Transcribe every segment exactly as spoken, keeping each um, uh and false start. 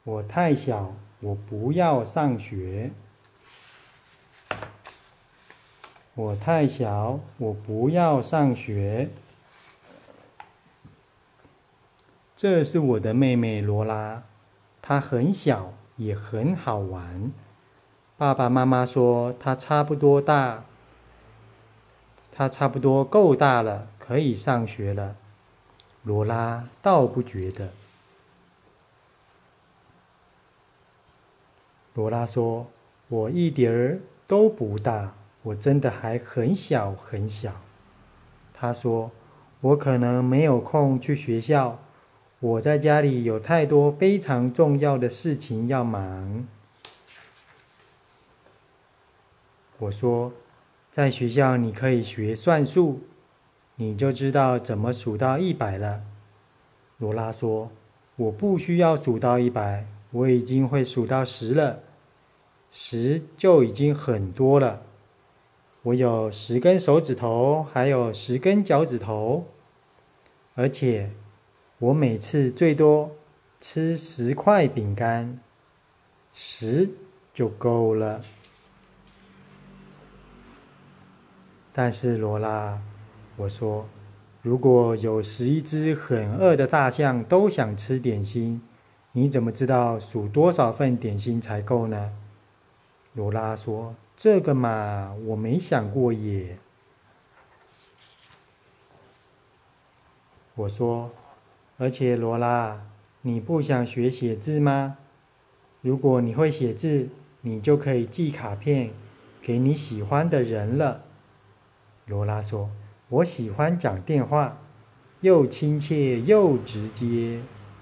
我太小，我不要上学。我太小，我不要上学。这是我的妹妹罗拉，她很小，也很好玩。爸爸妈妈说她差不多大，她差不多够大了，可以上学了。罗拉倒不觉得。罗拉说：“我一点儿都不大，我真的还很小很小。”她说：“我可能没有空去学校，我在家里有太多非常重要的事情要忙。”我说：“在学校你可以学算术，你就知道怎么数到一百了。”罗拉说：“我不需要数到一百，我已经会数到十了。十就已经很多了。我有十根手指头，还有十根脚趾头，而且我每次最多吃十块饼干，十就够了。”但是罗拉，我说，如果有十一只很饿的大象都想吃点心，你怎么知道数多少份点心才够呢？罗拉说：“这个嘛，我没想过耶。”我说：“而且罗拉，你不想学写字吗？如果你会写字，你就可以寄卡片给你喜欢的人了。”罗拉说：“我喜欢讲电话，又亲切又直接。”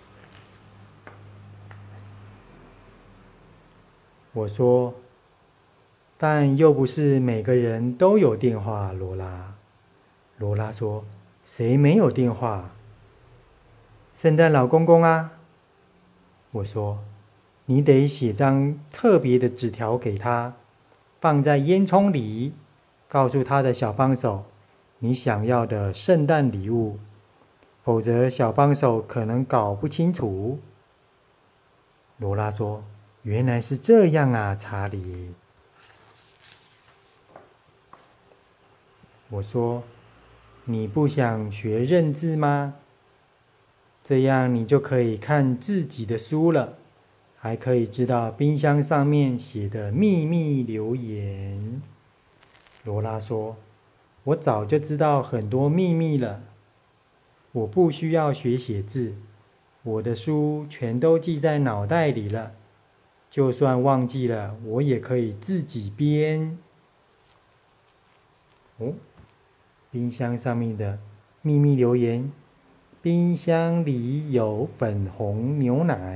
我说：“但又不是每个人都有电话，罗拉。”罗拉说：“谁没有电话？”圣诞老公公啊。我说：“你得写张特别的纸条给他，放在烟囱里，告诉他的小帮手你想要的圣诞礼物，否则小帮手可能搞不清楚。”罗拉说：“原来是这样啊，查理。”我说：“你不想学认字吗？这样你就可以看自己的书了，还可以知道冰箱上面写的秘密留言。”罗拉说：“我早就知道很多秘密了，我不需要学写字，我的书全都记在脑袋里了，就算忘记了，我也可以自己编。”哦，冰箱上面的秘密留言：冰箱里有粉红牛奶。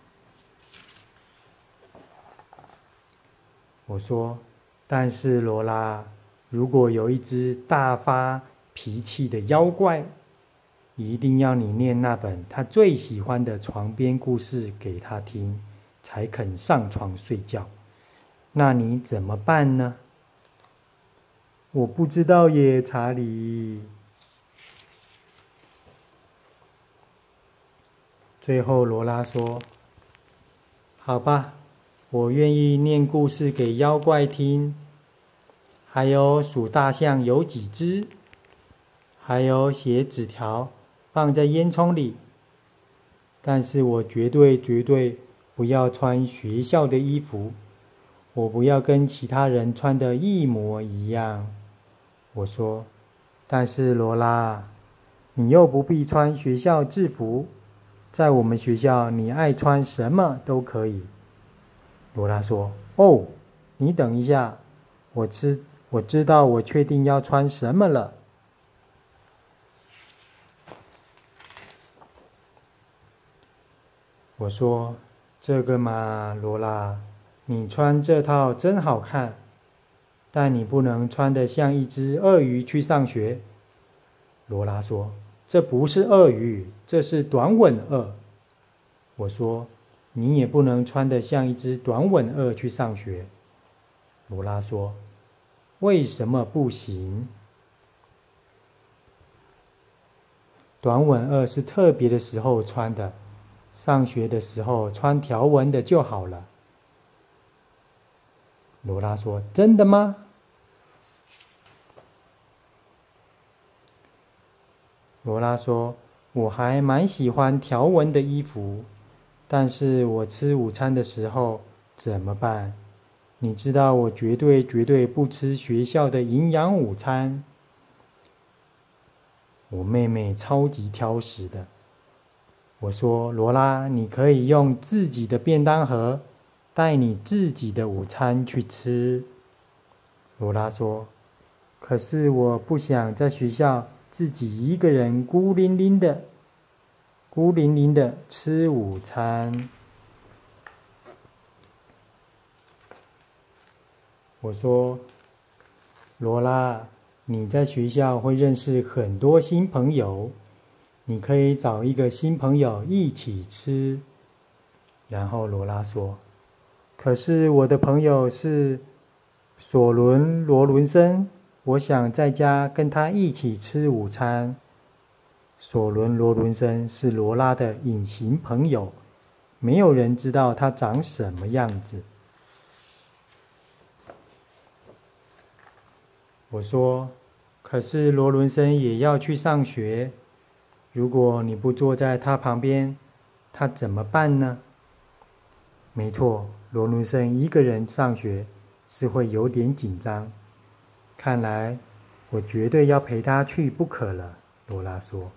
我说：“但是罗拉，如果有一只大发脾气的妖怪，一定要你念那本他最喜欢的床边故事给他听，才肯上床睡觉。那你怎么办呢？”我不知道耶，查理。最后罗拉说：“好吧，我愿意念故事给妖怪听，还有数大象有几只，还有写纸条放在烟囱里。但是我绝对绝对不要穿学校的衣服，我不要跟其他人穿的一模一样。”我说：“但是罗拉，你又不必穿学校制服，在我们学校你爱穿什么都可以。”罗拉说：“哦，你等一下，我知我知道我确定要穿什么了。”我说：“这个嘛，罗拉，你穿这套真好看，但你不能穿得像一只鳄鱼去上学。”罗拉说：“这不是鳄鱼，这是短吻鳄。”我说：“你也不能穿得像一只短吻鳄去上学。”罗拉说：“为什么不行？短吻鳄是特别的时候穿的， 上学的时候穿条纹的就好了。”罗拉说：“真的吗？”罗拉说：“我还蛮喜欢条纹的衣服，但是我吃午餐的时候怎么办？你知道我绝对绝对不吃学校的营养午餐。我妹妹超级挑食的。”我说：“罗拉，你可以用自己的便当盒带你自己的午餐去吃。”罗拉说：“可是我不想在学校自己一个人孤零零的、孤零零的吃午餐。”我说：“罗拉，你在学校会认识很多新朋友，你可以找一个新朋友一起吃。”然后罗拉说：“可是我的朋友是索伦·罗伦森，我想在家跟他一起吃午餐。”索伦·罗伦森是罗拉的隐形朋友，没有人知道他长什么样子。我说：“可是罗伦森也要去上学，如果你不坐在他旁边，他怎么办呢？”没错，罗伦森一个人上学是会有点紧张。看来我绝对要陪他去不可了，罗拉说。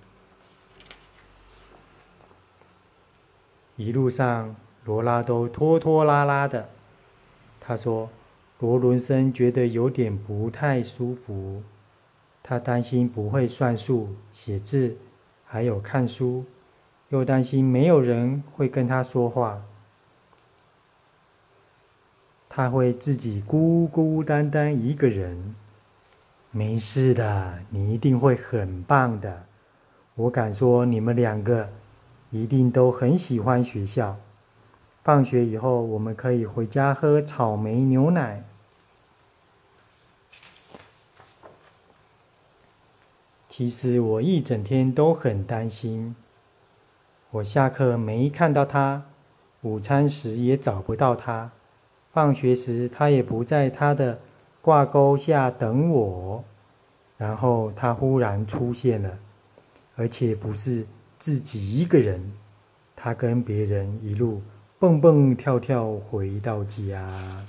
一路上，罗拉都拖拖拉拉的。她说：“罗伦森觉得有点不太舒服，他担心不会算数、写字，还有看书，又担心没有人会跟他说话。他会自己孤孤单单一个人。没事的，你一定会很棒的。我敢说，你们两个一定都很喜欢学校。放学以后，我们可以回家喝草莓牛奶。”其实我一整天都很担心。我下课没看到他，午餐时也找不到他，放学时他也不在他的挂钩下等我。然后他忽然出现了，而且不是自己一个人，他跟别人一路蹦蹦跳跳回到家。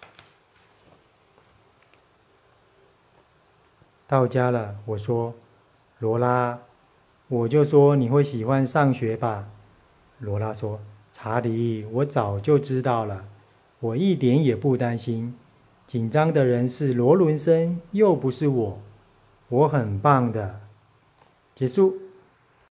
到家了，我说：“罗拉，我就说你会喜欢上学吧。”罗拉说：“查理，我早就知道了，我一点也不担心。紧张的人是罗伦森，又不是我，我很棒的。”结束。